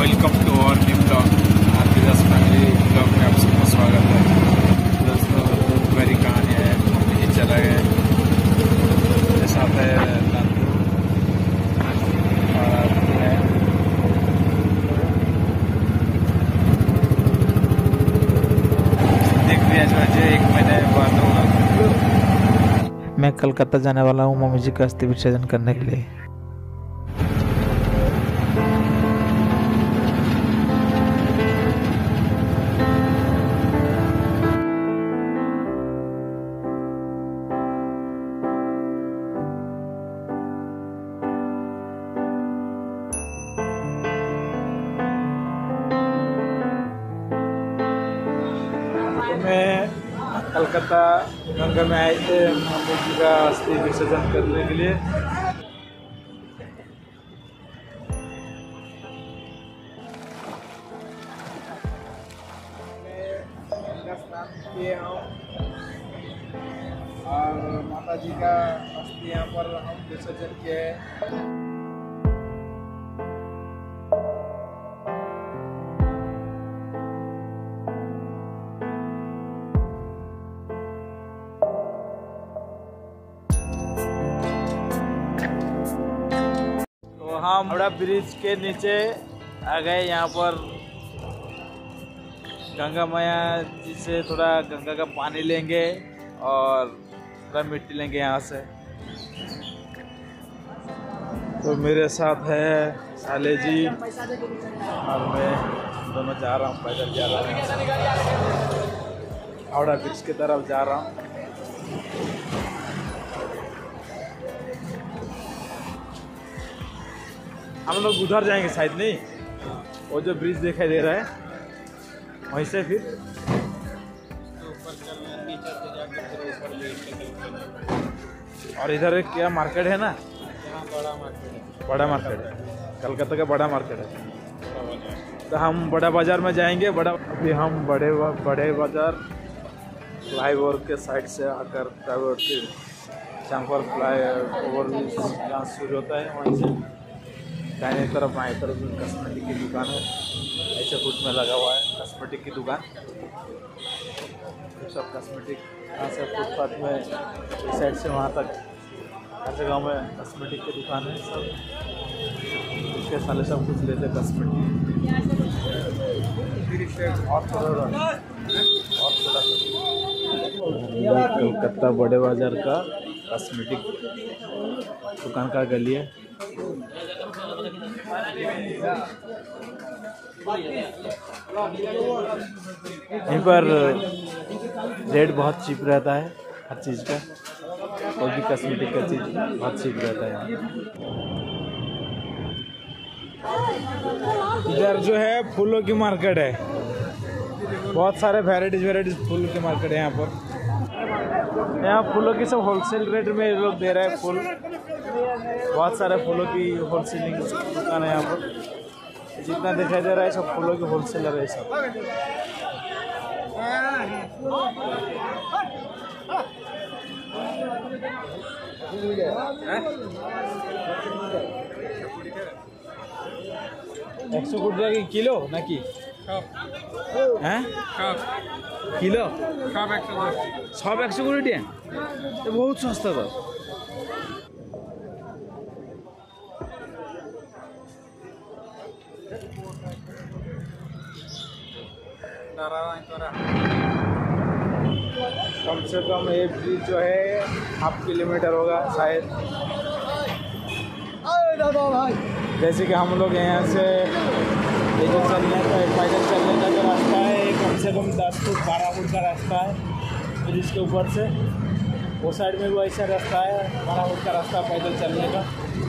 Welcome to our new blog. आपके दस family blog में आप सबका स्वागत है। दोस्तों मेरी कहानी है, मम्मी जी चला गए, मेरे साथ है नंदू और है देख लिया जो 1 महीने बाद होगा। मैं कलकत्ता जाने वाला हूँ मम्मी जी का अस्थि विसर्जन करने के लिए। मैं कलकत्ता गंगा में आए थे मम्मी जी का अस्थि विसर्जन करने के लिए। मैं स्नान किए हूँ और माता जी का अस्थि यहाँ पर हम विसर्जन किए हैं। हम हावड़ा ब्रिज के नीचे आ गए। यहाँ पर गंगा मैया जी से थोड़ा गंगा का पानी लेंगे और थोड़ा मिट्टी लेंगे यहाँ से। तो मेरे साथ है साले जी और मैं दोनों जा रहा हूँ, पैदल जा रहा हूँ, हावड़ा ब्रिज की तरफ जा रहा हूँ। हम लोग उधर जाएंगे शायद, नहीं वो जो ब्रिज दिखाई दे रहा है वहीं से फिर और इधर एक क्या मार्केट है ना, बड़ा मार्केट है, कलकत्ता का बड़ा मार्केट है। तो हम बड़ा बाजार में जाएंगे। अभी हम बड़े बाजार फ्लाई ओवर के साइड से आकर प्राइवेट के जहाँ पर फ्लाई ओवर जहाँ शुरू होता है वहीं से दाहिने तरफ बाएं तरफ कॉस्मेटिक की दुकान है। ऐसे फुट में लगा हुआ है कॉस्मेटिक की दुकान। सब कॉस्मेटिक यहाँ से फुटपाथ में इस साइड से वहाँ तक हर जगह में कॉस्मेटिक की दुकान है। सब इसके साले सब कुछ लेते कॉस्मेटिक और थोड़ा कलकत्ता बड़े बाजार का कॉस्मेटिक दुकान का गली है। यहीं पर रेट बहुत चीप रहता है, हर चीज़ का, कोई भी कॉस्मेटिक का चीज़ बहुत चीप रहता है। इधर जो है फूलों की मार्केट है, बहुत सारे वेराइटीज फूल की मार्केट है यहाँ पर। यहाँ फूलों की सब होलसेल रेट में लोग दे रहे हैं फूल। बहुत सारे फूलों की होलसेलिंग दुकान है यहाँ पर। जितना दिखाई दे रहा है सब फूलों की होलसेलर है सब। একশো কোটি টাকা কিলো নাকি? হ্যাঁ কিলো সব 100 কোটি টাকা, তো বহুত সস্তা। তো कम से कम ये ब्रिज जो है 1/2 किलोमीटर होगा शायद। जैसे कि हम लोग यहाँ से ये जो चलने का पैदल चलने का जो रास्ता है कम से कम 10 फुट 12 फुट का रास्ता है ब्रिज के ऊपर से। वो साइड में भी ऐसा रास्ता है 12 फुट का रास्ता पैदल चलने का।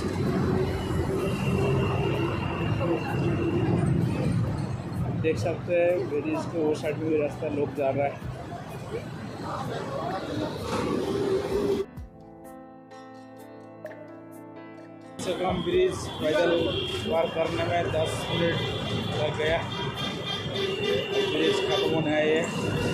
देख सकते हैं ब्रिज के वो साइड में भी रास्ता लोग जा रहा है। से कम ब्रिज पैदल पार करने में 10 मिनट लग गया। ब्रिज खत्म होने है ये।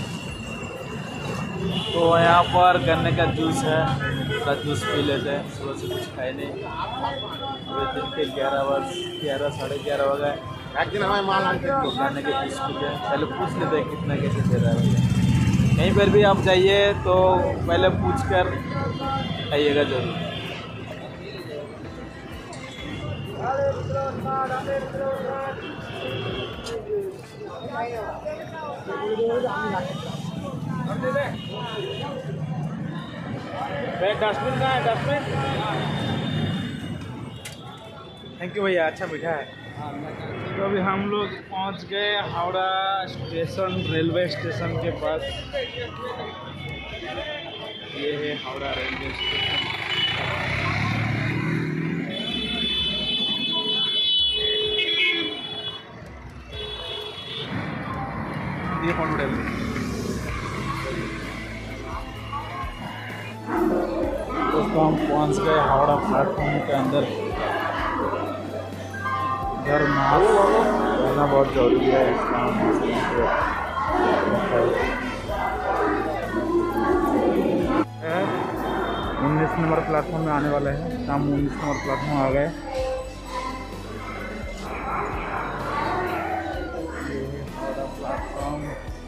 तो यहाँ पर गन्ने का जूस है, उसका जूस पी लेते हैं। सुबह से कुछ खाए नहीं, अभी दिन के 11 साढ़े 11 हो गए। जाने के पीस पहले पूछ लेते हैं कितना कैसे दे रहा है। कहीं पर भी आप जाइए तो पहले पूछ कर आइएगा जरूर। डस्टबिन कहाँ है? डस्टबिन। थैंक यू भैया, अच्छा मीठा है। तो अभी हम लोग पहुंच गए हावड़ा स्टेशन, रेलवे स्टेशन के पास। ये है हावड़ा रेलवे स्टेशन। ये फोन उठा लो। दोस्तों हम पहुंच गए हावड़ा प्लेटफॉर्म के अंदर। घर मास्क रहना बहुत जरूरी है। इसका 19 नंबर प्लेटफॉर्म में आने वाले हैं। शाम 19 नंबर प्लेटफॉर्म आ गए। हावड़ा प्लेटफॉर्म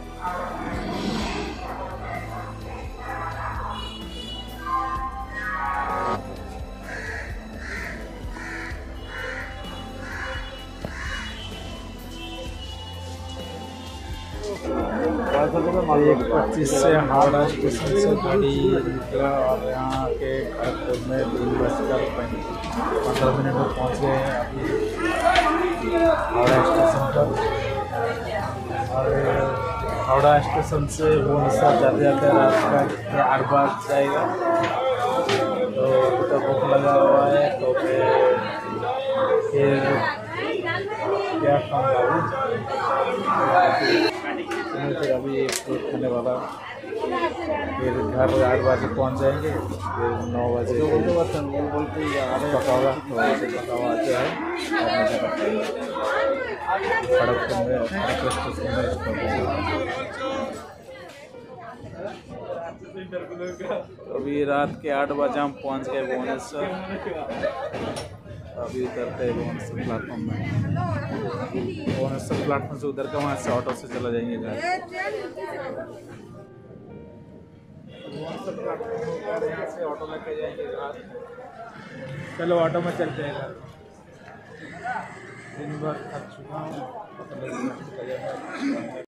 एक 25 से हावड़ा स्टेशन से गाड़ी निकला और यहाँ के खड़गपुर में 3:15 में पहुँच गए हैं अभी हावड़ा स्टेशन पर। और हावड़ा स्टेशन से भुवनेश्वर जाते जाते रात का 8 बज जाएगा। तो अभी तक भूख लगा हुआ है तो फिर क्या खाऊंगा फिर अभी फ्रूट खाने वाला। फिर घर 8 बजे पहुँच जाएंगे। फिर 9 बजे पका हुआ पका हुआ आता है खड़गपुर में स्टेशन में। अभी रात के 8 बजे हम पहुँच गए भुवनेश्वर। अभी उतरते हैं भुवनेश्वर प्लेटफॉर्म में। भुवनेश्वर प्लेटफॉर्म से उधर का वहाँ से ऑटो से चला जाएंगे घर। भुवनेश्वर प्लेटफॉर्म होकर यहाँ से ऑटो लेके जाएंगे घर। चलो ऑटो में चलते हैं घर। दिन भर थक चुका हूँ।